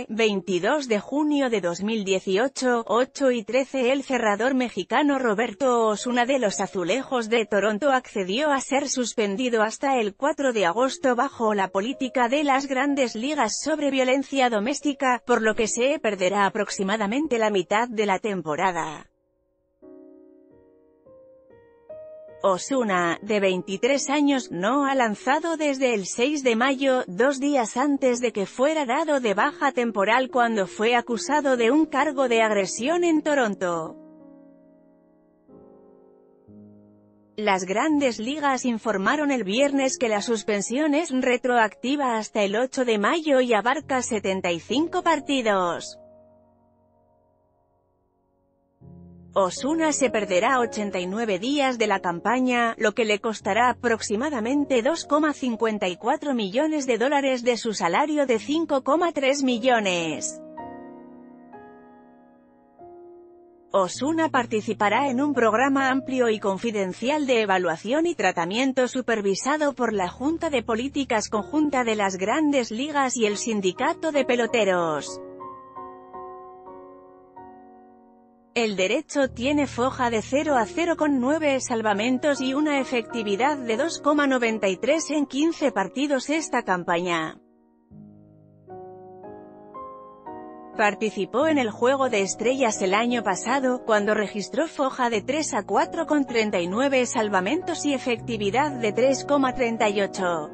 22 de junio de 2018, 8:13. El cerrador mexicano Roberto Osuna de los Azulejos de Toronto accedió a ser suspendido hasta el 4 de agosto bajo la política de las Grandes Ligas sobre violencia doméstica, por lo que se perderá aproximadamente la mitad de la temporada. Osuna, de 23 años, no ha lanzado desde el 6 de mayo, 2 días antes de que fuera dado de baja temporal cuando fue acusado de un cargo de agresión en Toronto. Las Grandes Ligas informaron el viernes que la suspensión es retroactiva hasta el 8 de mayo y abarca 75 partidos. Osuna se perderá 89 días de la campaña, lo que le costará aproximadamente $2,54 millones de su salario de $5,3 millones. Osuna participará en un programa amplio y confidencial de evaluación y tratamiento supervisado por la Junta de Políticas Conjunta de las Grandes Ligas y el Sindicato de Peloteros. El derecho tiene foja de 0-0 con 9 salvamentos y una efectividad de 2,93 en 15 partidos esta campaña. Participó en el Juego de Estrellas el año pasado, cuando registró foja de 3-4 con 39 salvamentos y efectividad de 3,38.